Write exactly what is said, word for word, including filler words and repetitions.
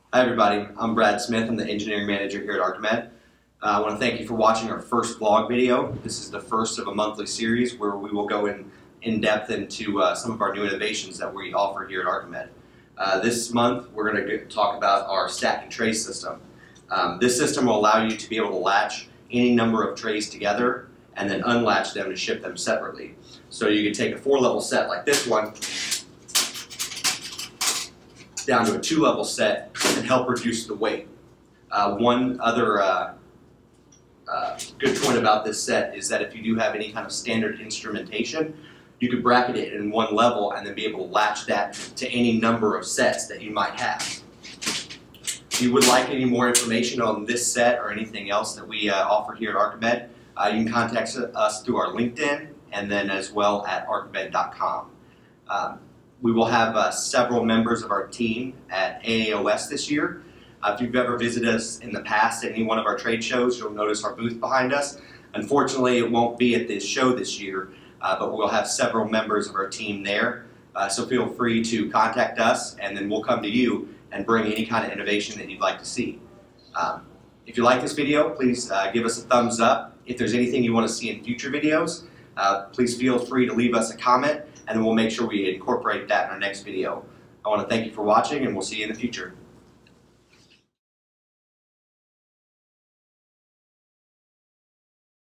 Hi everybody, I'm Brad Smith. I'm the engineering manager here at Arcamed. Uh, I want to thank you for watching our first vlog video. This is the first of a monthly series where we will go in, in depth into uh, some of our new innovations that we offer here at Arcamed. Uh, this month we're going to talk about our stack and tray system. Um, this system will allow you to be able to latch any number of trays together and then unlatch them and ship them separately. So you can take a four level set like this one down to a two level set and help reduce the weight. Uh, one other uh, uh, good point about this set is that if you do have any kind of standard instrumentation, you could bracket it in one level and then be able to latch that to any number of sets that you might have. If you would like any more information on this set or anything else that we uh, offer here at Arcamed, uh, you can contact us through our LinkedIn and then as well at arcamed dot com. Um, We will have uh, several members of our team at A A O S this year. Uh, if you've ever visited us in the past at any one of our trade shows, you'll notice our booth behind us. Unfortunately, it won't be at this show this year, uh, but we'll have several members of our team there. Uh, so feel free to contact us, and then we'll come to you and bring any kind of innovation that you'd like to see. Um, if you like this video, please uh, give us a thumbs up. If there's anything you want to see in future videos, uh, please feel free to leave us a comment, and then we'll make sure we incorporate that in our next video. I want to thank you for watching, and we'll see you in the future.